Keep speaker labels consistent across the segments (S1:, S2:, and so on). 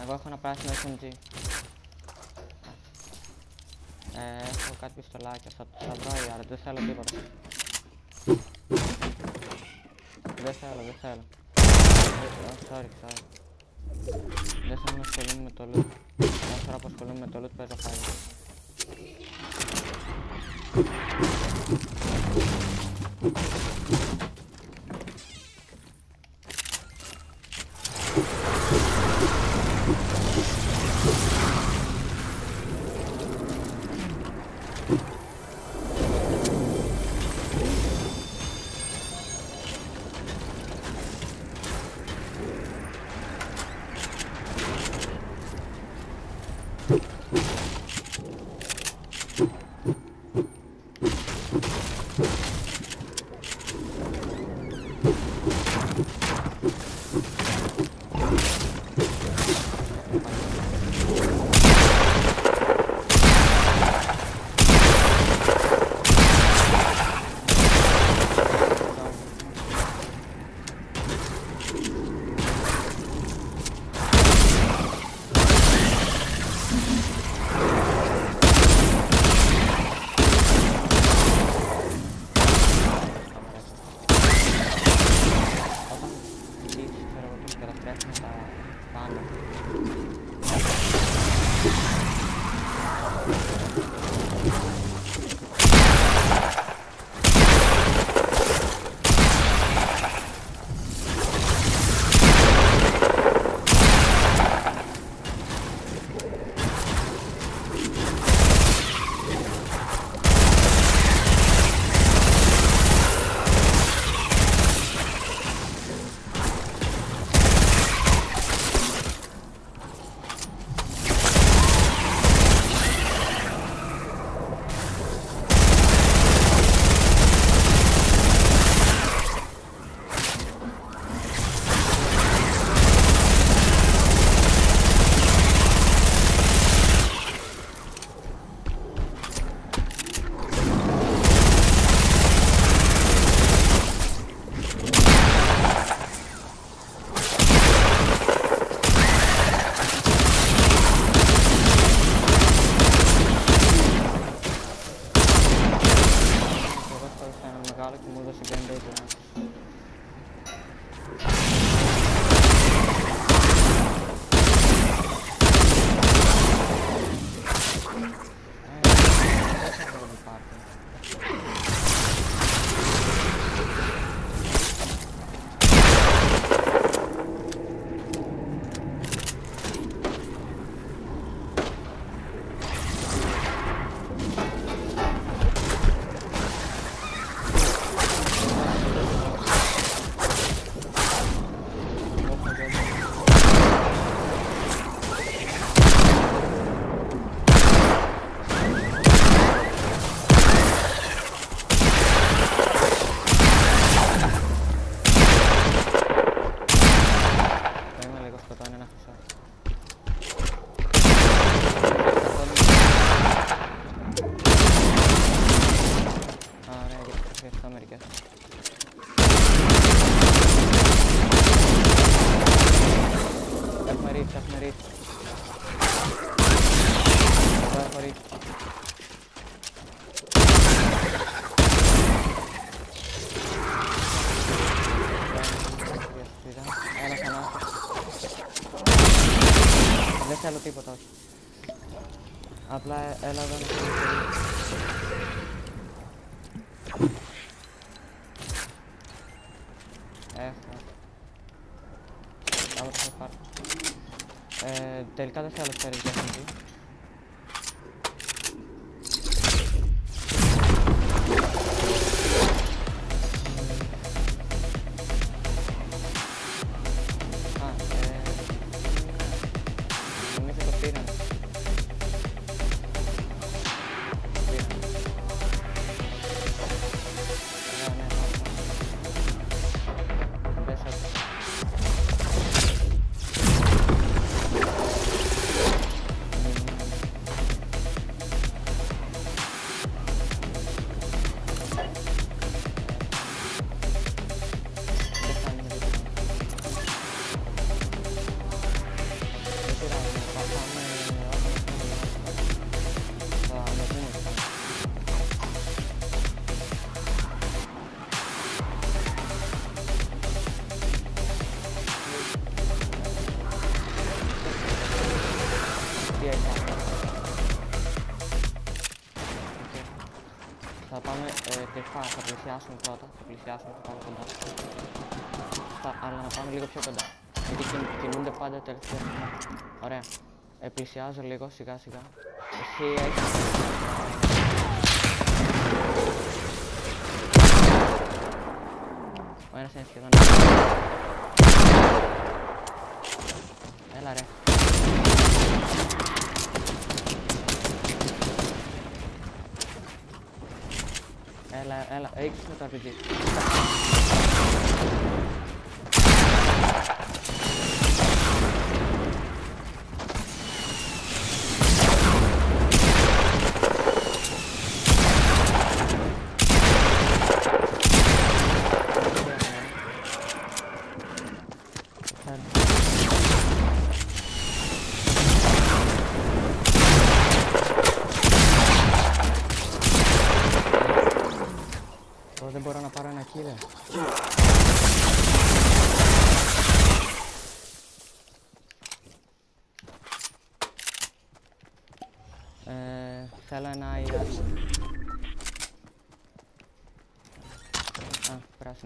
S1: Εγώ έχω ένα πράσινο SMG. Έχω κάτι πιστολάκια, θα βρω ιάρα, δεν θέλω τίποτα. Δεν θέλω. Sorry. Δεν θέλω να ασχολούμαι με το loot. Κάθε φορά που ασχολούμαι με το loot παίζω χάρη. Δεν θέλω τίποτα, όχι. Απλά έλα εδώ να κάνω. Έχω. Άλλο θα πάρω. Τελικά δεν θέλω φέρεις για αυτή. πλησιάσουμε πρώτα, θα πλησιάσουμε, θα πάμε κοντά. Αλλά να πάμε λίγο πιο κοντά. Γιατί κινούνται πάντα τελευταία. Ωραία. Πλησιάζω λίγο σιγά σιγά. Εσύ έχεις... Ο ένας είναι σχεδόν... Έλα ρε. Έλα, έχεις με το RPG. Δεν μπορώ να πάρω ένα kill. Θέλω ένα IR. Α, πράσινο.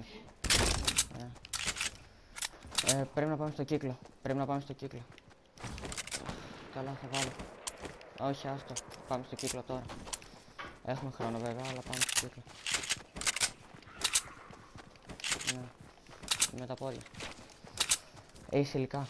S1: Πρέπει να πάμε στο κύκλο. Καλά, θα βάλω. Όχι, άστο. Πάμε στο κύκλο τώρα. Έχουμε χρόνο βέβαια, αλλά πάμε στο κύκλο. Ναι. Με τα πόδια. Έχεις υλικά.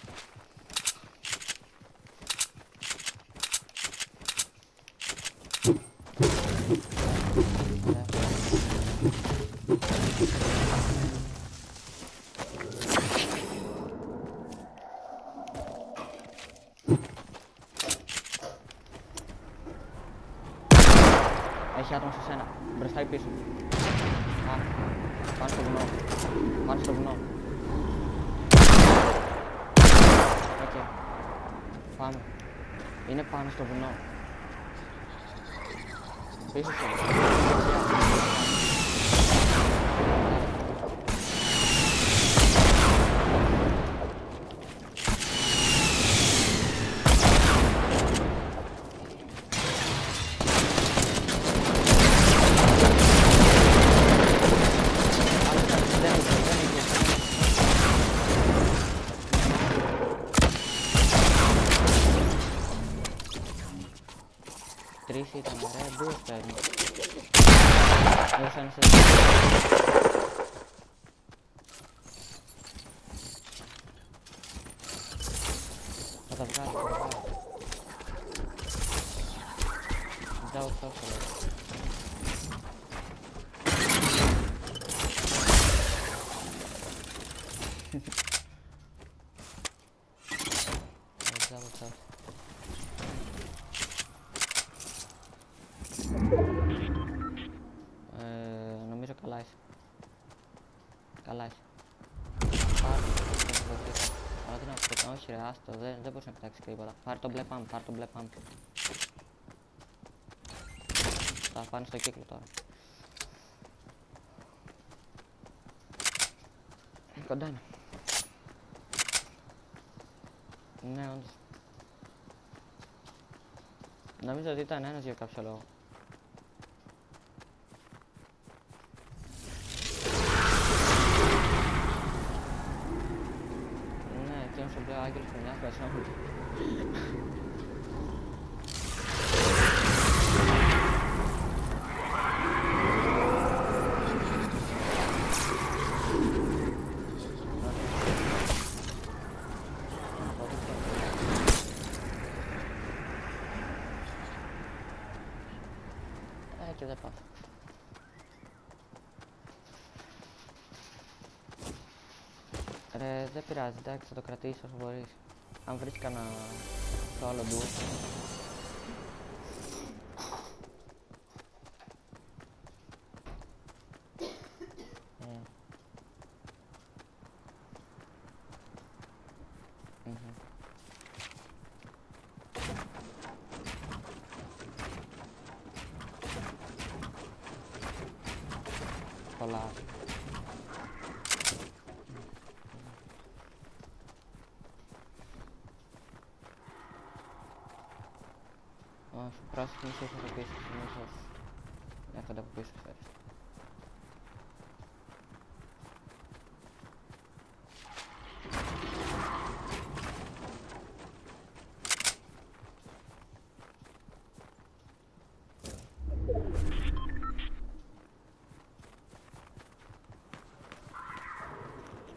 S1: Έχει άτομο σε σένα. Μπροστά ή πίσω. Α, πάνω στο βουνό. Πάνω στο βουνό. Οκ. Πάμε. Είναι πάνω στο βουνό. Πίσω στο βουνό. Τρεις ήταν, ρε, δύο παίρνει. Ήρθαν σε... Θα τα βγάλω, θα τα βγάλω. Δάω τόσο, λέει. Νομίζω καλά είσαι. Καλά είσαι. Πάρε το. Αλλά τι να πω, όχι ρε, άστο, δεν μπορείς να πετάξεις τίποτα. Πάρε το μπλε πάμπ, πάρε το μπλε πάμπ. Θα πάνε στο κύκλο τώρα. Κοντά είναι. Ναι, όντως. Νομίζω ότι ήταν ένας για κάποιο λόγο. Ναι, και όμως ο μπλε άγγελος χρονιάς πρέπει να έχουν. Και δεν πάω. Ρε, δεν πειράζει, εντάξει, θα το κρατήσεις όσο μπορείς. Αν βρεις κανένα solo duo. Πολλά. Όχι, πράσινο μισός από πίσω, μισός. Έρχονται από πίσω, φέρεις.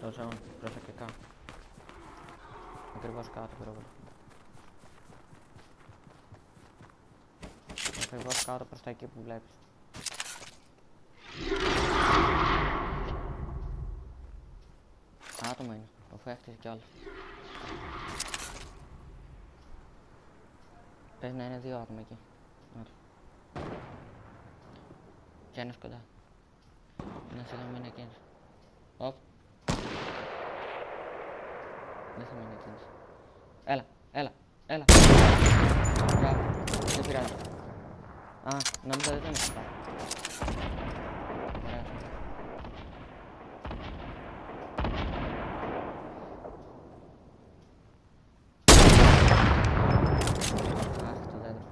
S1: στο zone, προσεκτικά. Ακριβώς κάτω πρόβλημα. Ακριβώς κάτω προς τα εκεί που βλέπεις. Άτομα είναι, το φέχτησε κιόλας. Πες να είναι δύο άτομα εκεί. Κι ένας κοντά. Να σε μην είναι εκείνος. Οπ. Δεν θα μείνει εκείνος. Έλα, έλα, έλα. Μπράβο, δεν πειράζει. Α, νόμιζα δεν τον είχα πάρει. Ωραία. Αχ, το δέντρο.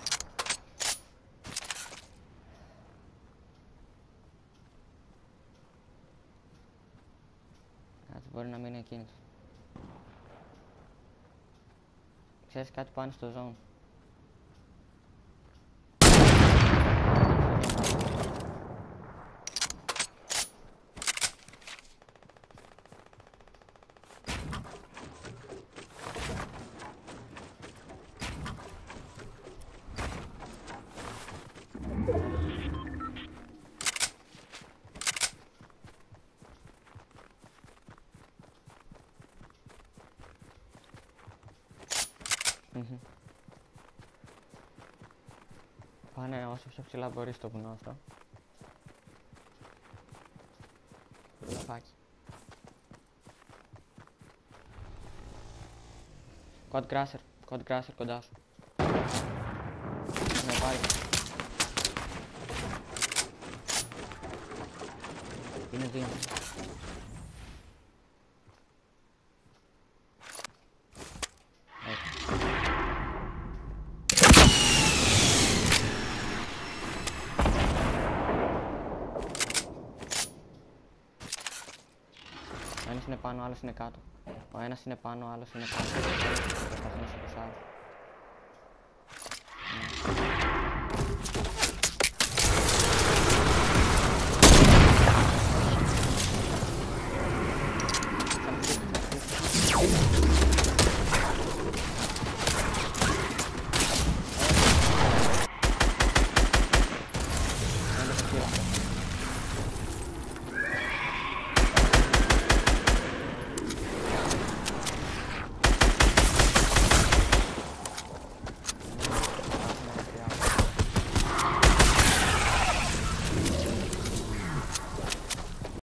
S1: Κάτσε, μπορεί να μείνει εκείνος. Ξέρεις κάτι πάνω στο zone. Πάνε όσο πιο ψηλά μπορείς στο βουνό αυτό. Λαφάκι. Code crasher κοντά σου. Ναι, πάει. Είναι δύο. Ένας είναι πάνω, άλλος είναι κάτω. Ο ένας είναι πάνω, ο άλλος είναι κάτω. Προσπαθεί να σε πουσάρει.